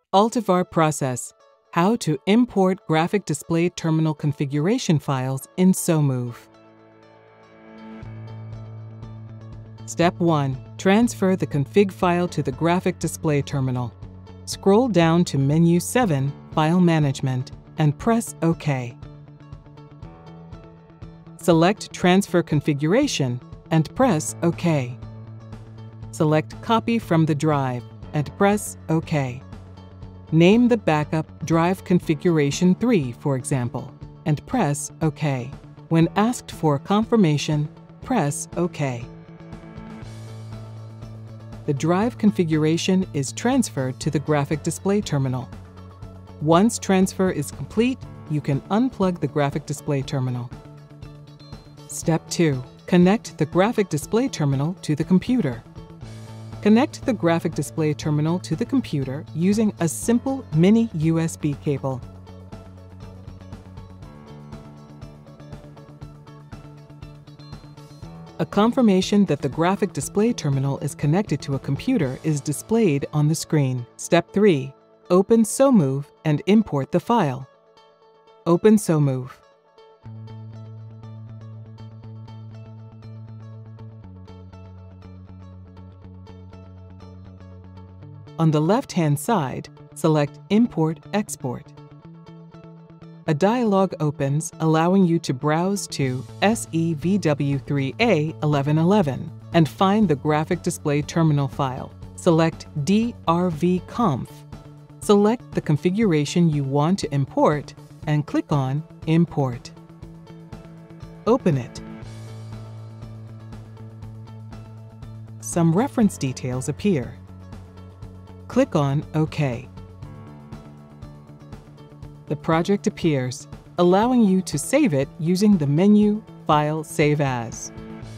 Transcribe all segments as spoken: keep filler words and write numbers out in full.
Altivar Process: How to import graphic display terminal configuration files in SoMove. Step one. Transfer the config file to the graphic display terminal. Scroll down to Menu seven, File Management, and press OK. Select Transfer Configuration and press OK. Select Copy from the drive and press OK. Name the backup Drive Configuration three, for example, and press OK. When asked for confirmation, press OK. The drive configuration is transferred to the graphic display terminal. Once transfer is complete, you can unplug the graphic display terminal. Step two. Connect the graphic display terminal to the computer. Connect the graphic display terminal to the computer using a simple mini U S B cable. A confirmation that the graphic display terminal is connected to a computer is displayed on the screen. Step three. Open SoMove and import the file. Open SoMove. On the left-hand side, select Import Export. A dialog opens allowing you to browse to S E V W three A eleven eleven and find the graphic display terminal file. Select D R V conf. Select the configuration you want to import and click on Import. Open it. Some reference details appear. Click on OK. The project appears, allowing you to save it using the menu File Save As.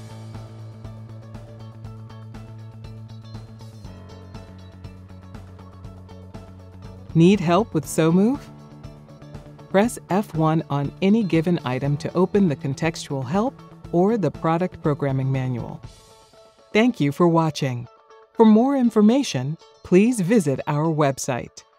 Need help with SoMove? Press F one on any given item to open the contextual help or the product programming manual. Thank you for watching. For more information, please visit our website.